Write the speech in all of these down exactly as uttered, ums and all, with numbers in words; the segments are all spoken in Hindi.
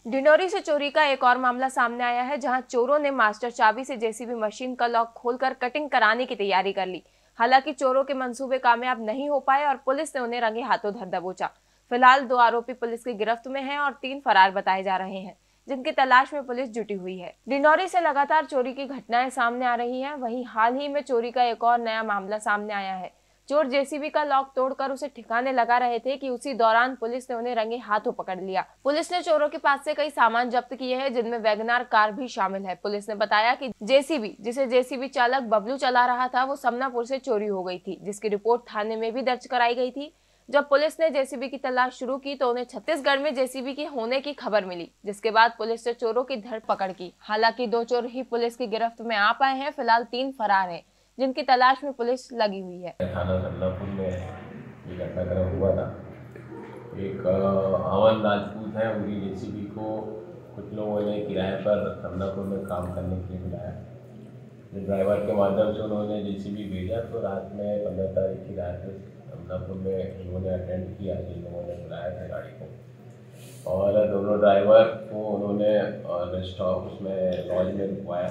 डिंडोरी से चोरी का एक और मामला सामने आया है, जहां चोरों ने मास्टर चाबी से जेसीबी मशीन का लॉक खोलकर कटिंग कराने की तैयारी कर ली। हालांकि चोरों के मंसूबे कामयाब नहीं हो पाए और पुलिस ने उन्हें रंगे हाथों धर दबोचा। फिलहाल दो आरोपी पुलिस की गिरफ्त में हैं और तीन फरार बताए जा रहे हैं, जिनकी तलाश में पुलिस जुटी हुई है। डिंडोरी से लगातार चोरी की घटनाएं सामने आ रही हैं। वहीं हाल ही में चोरी का एक और नया मामला सामने आया है। चोर जेसीबी का लॉक तोड़कर उसे ठिकाने लगा रहे थे कि उसी दौरान पुलिस ने उन्हें रंगे हाथों पकड़ लिया। पुलिस ने चोरों के पास से कई सामान जब्त किए हैं, जिनमें वैगनार कार भी शामिल है। पुलिस ने बताया कि जेसीबी, जिसे जेसीबी चालक बबलू चला रहा था, वो समनापुर से चोरी हो गई थी, जिसकी रिपोर्ट थाने में भी दर्ज कराई गई थी। जब पुलिस ने जेसीबी की तलाश शुरू की तो उन्हें छत्तीसगढ़ में जेसीबी के होने की खबर मिली, जिसके बाद पुलिस ने चोरों की धरपकड़ की। हालांकि दो चोर ही पुलिस की गिरफ्त में आ पाए हैं। फिलहाल तीन फरार हैं, जिनकी तलाश में पुलिस लगी हुई है। थाना समनापुर में ये घटनाक्रम हुआ था। एक अमन राजपूत है, उनकी जेसीबी को कुछ लोगों ने किराए पर समनापुर में काम करने के लिए बुलाया। ड्राइवर के माध्यम से उन्होंने जेसीबी भेजा, तो रात में पंद्रह तारीख की रात में समनापुर में उन्होंने अटेंड किया जिन लोगों ने बुलाया था गाड़ी को, और दोनों ड्राइवर को उन्होंने रेस्ट हाउस में लॉज में रुकवाया।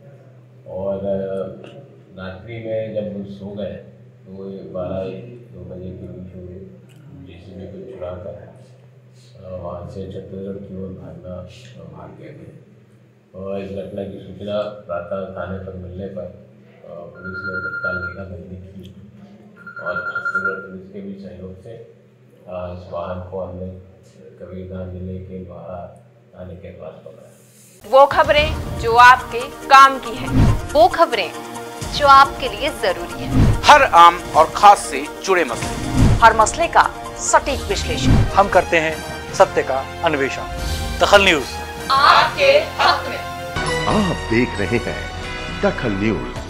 और रात्रि में जब वो सो गए तो बारह दो बजे के बीच में जेसीबी को चुरा कर वहाँ से छत्तीसगढ़ की ओर भागना भाग गए थे। और इस घटना की सूचना प्रातः थाने पर मिलने पर पुलिस ने तत्काल घेराबंदी की और छत्तीसगढ़ पुलिस के भी सहयोग से इस वाहन को हमने कबीरधाम जिले के बारह थाने के पास पकड़ा। वो खबरें जो आपके काम की है, वो खबरें जो आपके लिए जरूरी है। हर आम और खास से जुड़े मसले, हर मसले का सटीक विश्लेषण हम करते हैं सत्य का अन्वेषण। दखल न्यूज आपके हक में। आप देख रहे हैं दखल न्यूज।